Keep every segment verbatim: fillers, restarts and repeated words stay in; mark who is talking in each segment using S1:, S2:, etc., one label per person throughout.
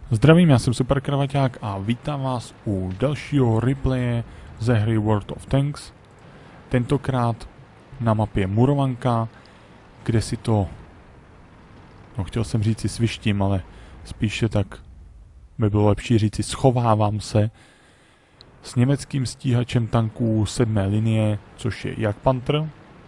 S1: Zdravím, já jsem Super Kravaťák a vítám vás u dalšího replaye ze hry World of Tanks. Tentokrát na mapě Murovanka, kde si to, no chtěl jsem říci svištím, ale spíše tak by bylo lepší říci schovávám se s německým stíhačem tanků sedmé linie, což je Jagdpanther.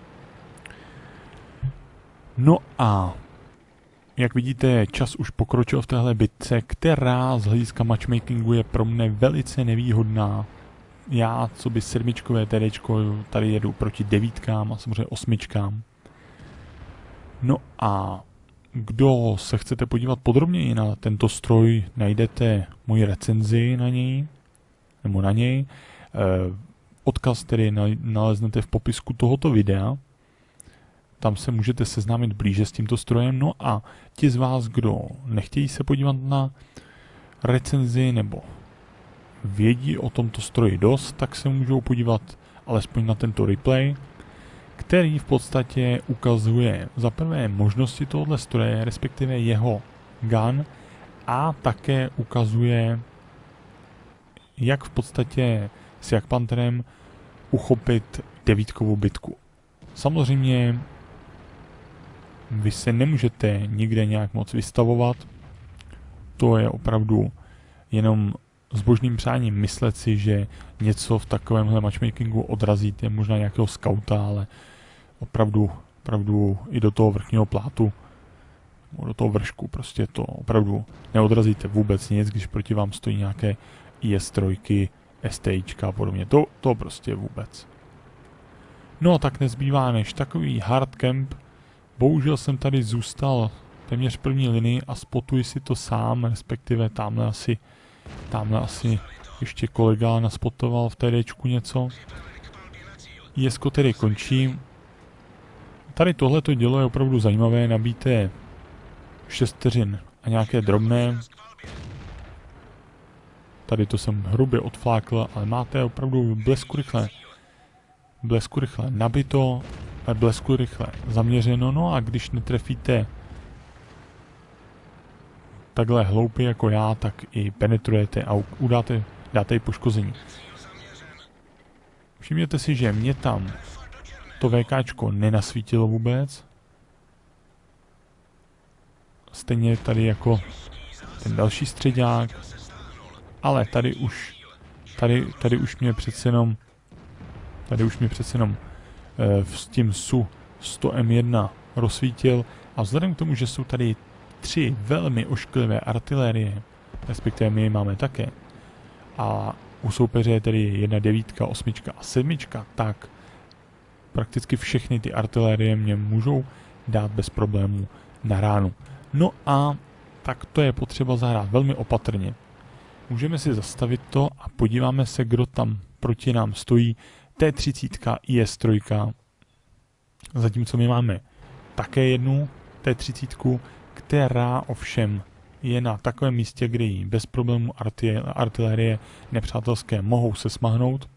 S1: No a jak vidíte, čas už pokročil v téhle bitce, která z hlediska matchmakingu je pro mne velice nevýhodná. Já, co by sedmičkové TDčko, tady jedu proti devítkám a samozřejmě osmičkám. No a kdo se chcete podívat podrobněji na tento stroj, najdete moji recenzi na něj, nebo na něj. Odkaz tedy naleznete v popisku tohoto videa. Tam se můžete seznámit blíže s tímto strojem. No a ti z vás, kdo nechtějí se podívat na recenzi nebo vědí o tomto stroji dost, tak se můžou podívat alespoň na tento replay, který v podstatě ukazuje za prvé možnosti tohoto stroje, respektive jeho gun, a také ukazuje, jak v podstatě s Jagdpantherem uchopit devítkovou bitku. Samozřejmě vy se nemůžete nikde nějak moc vystavovat, to je opravdu jenom zbožným přáním myslet si, že něco v takovémhle matchmakingu odrazíte, možná nějakého skauta, ale opravdu, opravdu i do toho vrchního plátu, do toho vršku, prostě to opravdu neodrazíte vůbec nic, když proti vám stojí nějaké I S tři, STIčka a podobně, to, to prostě vůbec. No tak nezbývá než takový hard camp. Bohužel jsem tady zůstal téměř v první linii a spotuji si to sám, respektive tamhle asi, tamhle asi ještě kolega naspotoval v TDčku něco. I S ko tedy končí. Tady tohleto dělo je opravdu zajímavé, nabíte šest vteřin a nějaké drobné. Tady to jsem hrubě odflákl, ale máte opravdu blesku rychle. Blesku rychle nabito, blesku rychle zaměřeno, no a když netrefíte takhle hloupě jako já, tak i penetrujete a udáte, dáte i poškození. Všimněte si, že mě tam to VKčko nenasvítilo vůbec. Stejně tady jako ten další středák, ale tady už, tady, tady už mě přece jenom Tady už mě přece jenom e, s tím S U sto M jedna rozsvítil a vzhledem k tomu, že jsou tady tři velmi ošklivé artilérie, respektive my je máme také, a u soupeře je tedy jedna devítka, osmička a sedmička, tak prakticky všechny ty artilérie mě můžou dát bez problémů na ránu. No a tak to je potřeba zahrát velmi opatrně. Můžeme si zastavit to a podíváme se, kdo tam proti nám stojí. T třicet I S tři, zatímco my máme také jednu T třicet, která ovšem je na takovém místě, kde jí bez problémů artilérie nepřátelské mohou se smahnout.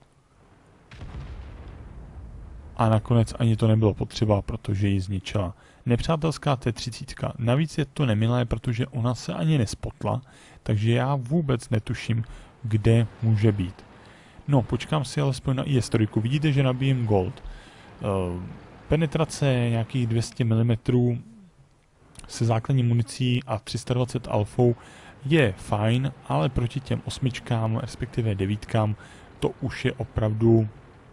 S1: A nakonec ani to nebylo potřeba, protože ji zničila nepřátelská T třicet. Navíc je to nemilé, protože ona se ani nespotla, takže já vůbec netuším, kde může být. No, počkám si alespoň na I S tři. Vidíte, že nabíjím gold. Uh, penetrace nějakých dvě stě milimetrů se základní municí a tři sta dvacet alfou je fajn, ale proti těm osmičkám, respektive devítkám, to už je opravdu,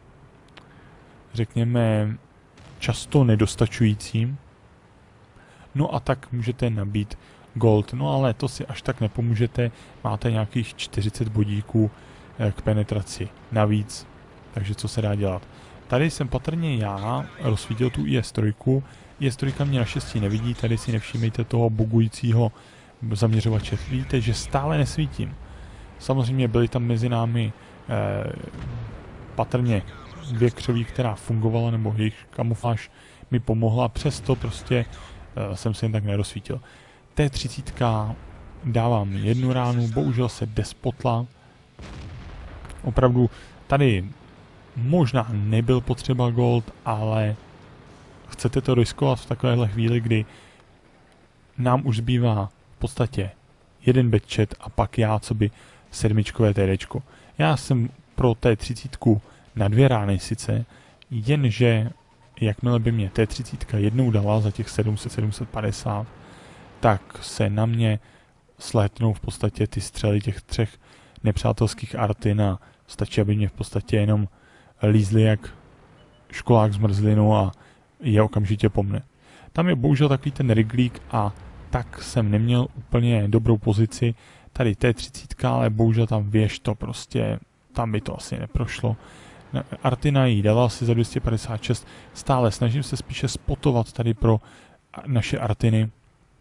S1: řekněme, často nedostačující. No a tak můžete nabít gold, no ale to si až tak nepomůžete, máte nějakých čtyřicet bodíků k penetraci navíc, takže co se dá dělat. Tady jsem patrně já rozsvítil tu I S tři, I S tři mě naštěstí nevidí, tady si nevšímejte toho bugujícího zaměřovače, vidíte, že stále nesvítím. Samozřejmě byly tam mezi námi eh, patrně dvě křoví, která fungovala, nebo jejich kamufláž mi pomohla, přesto prostě eh, jsem se jen tak nerozsvítil. T třicet dávám jednu ránu, bohužel se despotla. Opravdu tady možná nebyl potřeba gold, ale chcete to riskovat v takovéhle chvíli, kdy nám už zbývá v podstatě jeden batchet a pak já, co by sedmičkové TDčko. Já jsem pro T třicet na dvě rány sice, jenže jakmile by mě T třicet jednou dala za těch sedm set sedm set padesát, tak se na mě slétnou v podstatě ty střely těch třech nepřátelských Artin a stačí, aby mě v podstatě jenom lízli jak školák zmrzlinu a je okamžitě po mne. Tam je bohužel takový ten riglík a tak jsem neměl úplně dobrou pozici. Tady T třicet, ale bohužel tam věž to prostě, tam by to asi neprošlo. Artina jí dala asi za dvě stě padesát šest, stále snažím se spíše spotovat tady pro naše Artiny.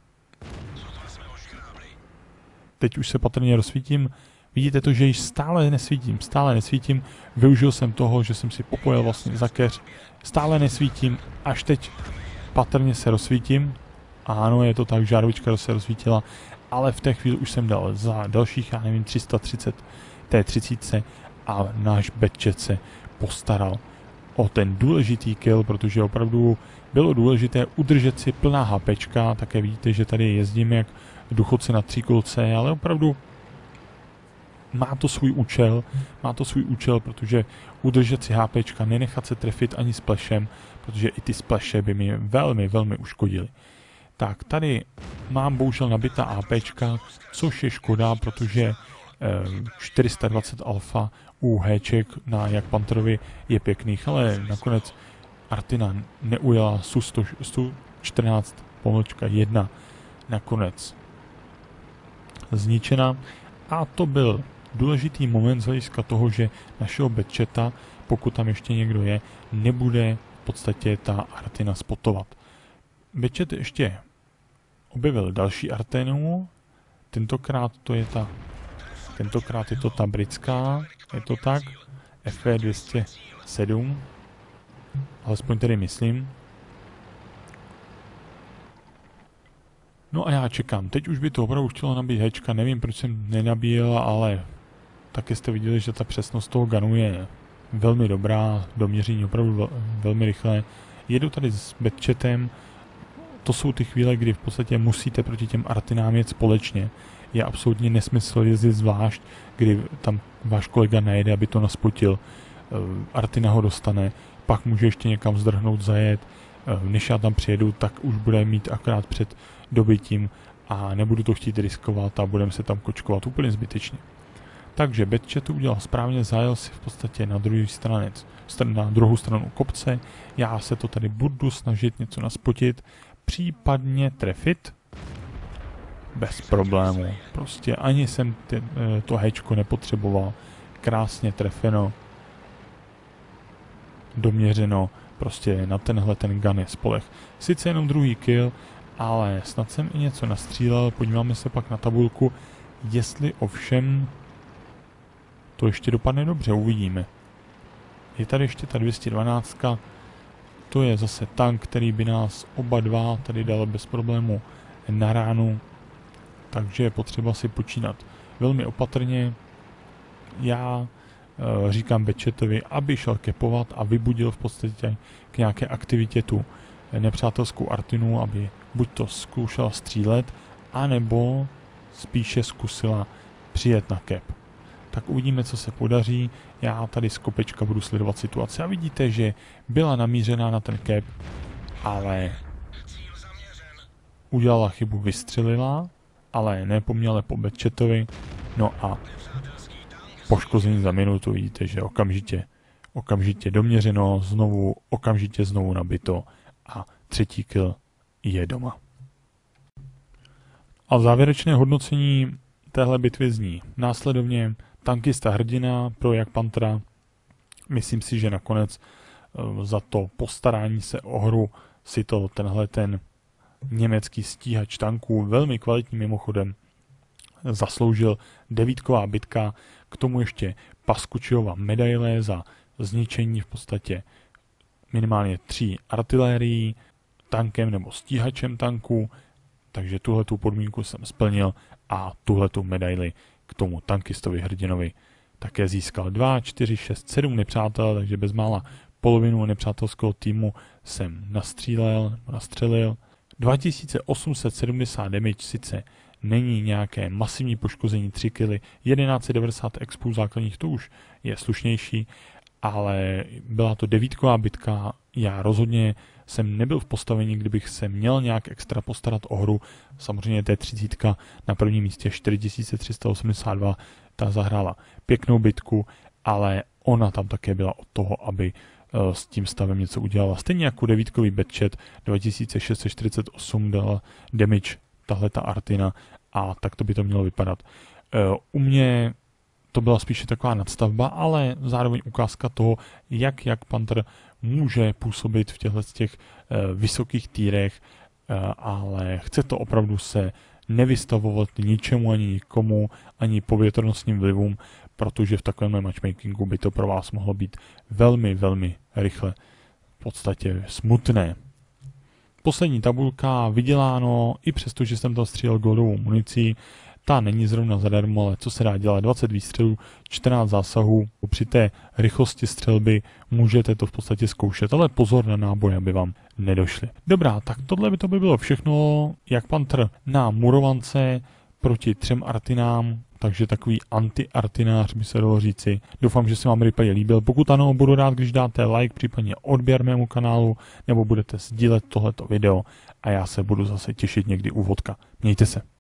S1: Teď už se patrně rozsvítím. Vidíte to, že již stále nesvítím, stále nesvítím. Využil jsem toho, že jsem si popojil vlastně za keř. Stále nesvítím, až teď patrně se rozsvítím. Ano, je to tak, žárovička se rozsvítila, ale v té chvíli už jsem dal za dalších, já nevím, tři sta třicet T třicet a náš batchet se postaral o ten důležitý kill, protože opravdu bylo důležité udržet si plná HPčka. Také vidíte, že tady jezdíme jak duchoci na tříkolce, ale opravdu má to svůj účel, má to svůj účel, protože udržet si HPčka, nenechat se trefit ani splashem, protože i ty splashe by mi velmi, velmi uškodily. Tak, tady mám bohužel nabitá APčka, což je škoda, protože eh, čtyři sta dvacet alfa u Héček na Jak Panterovi je pěkných, ale nakonec Artina neujela S U sto čtrnáct pomlčka jedna nakonec zničena a to byl důležitý moment z hlediska toho, že našeho batcheta, pokud tam ještě někdo je, nebude v podstatě ta Artina spotovat. Batchet ještě objevil další Artinu, tentokrát to je ta, tentokrát je to ta britská, je to tak, F V dvě stě sedm, alespoň tedy myslím. No a já čekám, teď už by to opravdu chtělo nabít Hečka, nevím, proč jsem nenabíjel, ale taky jste viděli, že ta přesnost toho gunu je velmi dobrá, do měření opravdu vel, velmi rychle. Jedu tady s batchetem, to jsou ty chvíle, kdy v podstatě musíte proti těm Artinám jet společně. Je absolutně nesmysl jezdit zvlášť, kdy tam váš kolega najede, aby to naspotil. Artina ho dostane, pak může ještě někam zdrhnout, zajet. Než já tam přijedu, tak už bude mít akorát před dobytím a nebudu to chtít riskovat a budeme se tam kočkovat úplně zbytečně. Takže batchet to udělal správně, zajel si v podstatě na druhý stranec, na druhou stranu kopce. Já se to tady budu snažit něco naspotit, případně trefit. Bez problému. Prostě ani jsem ty, to hečko nepotřeboval. Krásně trefeno. Doměřeno. Prostě na tenhle ten gun je spoleh. Sice jenom druhý kill, ale snad jsem i něco nastřílel. Podíváme se pak na tabulku, jestli ovšem to ještě dopadne dobře, uvidíme. Je tady ještě ta dvě stě dvanáct. To je zase tank, který by nás oba dva tady dal bez problému na ránu. Takže je potřeba si počínat velmi opatrně. Já e, říkám batchetovi, aby šel kepovat a vybudil v podstatě k nějaké aktivitě tu nepřátelskou Artinu, aby buď to zkoušela střílet, anebo spíše zkusila přijet na kep. Tak uvidíme, co se podaří. Já tady z kopečka budu sledovat situaci a vidíte, že byla namířená na ten kep, ale udělala chybu, vystřelila, ale nepoměle po batchetovi. No a poškození za minutu, vidíte, že okamžitě, okamžitě doměřeno, znovu, okamžitě znovu nabito a třetí kill je doma. A závěrečné hodnocení téhle bitvy zní následovně: tankista hrdina pro Jak Pantera. Myslím si, že nakonec za to postarání se o hru si to tenhle ten německý stíhač tanků, velmi kvalitní mimochodem, zasloužil. Devítková bitka, k tomu ještě Paskučiova medaile za zničení v podstatě minimálně tří artilérií, tankem nebo stíhačem tanků, takže tuhletu podmínku jsem splnil a tuhletu medaili k tomu tankistovi hrdinovi také získal. Dva, čtyři, šest, sedm nepřátel, takže bezmála polovinu nepřátelského týmu jsem nastřílel, nastřelil. dva tisíce osm set sedmdesát damage sice není nějaké masivní poškození tři kily, jedenáct set devadesát expů základních, to už je slušnější, ale byla to devítková bitka, já rozhodně jsem nebyl v postavení, kdybych se měl nějak extra postarat o hru. Samozřejmě T třicet na prvním místě čtyři tisíce tři sta osmdesát dva, ta zahrála pěknou bitku, ale ona tam také byla od toho, aby s tím stavem něco udělala. Stejně jako devítkový Batchat dva tisíce šest set čtyřicet osm dala damage tahle ta Artina a tak to by to mělo vypadat. U mě to byla spíše taková nadstavba, ale zároveň ukázka toho, jak jak Panther může působit v těchto těch vysokých týrech, ale chce to opravdu se nevystavovat ničemu ani nikomu, ani povětrnostním vlivům, protože v takovém matchmakingu by to pro vás mohlo být velmi, velmi rychle v podstatě smutné. Poslední tabulka, vyděláno, i přesto, že jsem tam střílel goldovou municí, ta není zrovna zadarmo, ale co se dá dělat, dvacet výstřelů, čtrnáct zásahů, při té rychlosti střelby můžete to v podstatě zkoušet, ale pozor na náboje, aby vám nedošly. Dobrá, tak tohle by to by bylo všechno, jak Panther na murovance proti třem Artinám, takže takový anti-artinář by se dalo říci. Doufám, že se vám replay líbil, pokud ano, budu rád, když dáte like, případně odběr mému kanálu, nebo budete sdílet tohleto video a já se budu zase těšit někdy u vodka. Mějte se.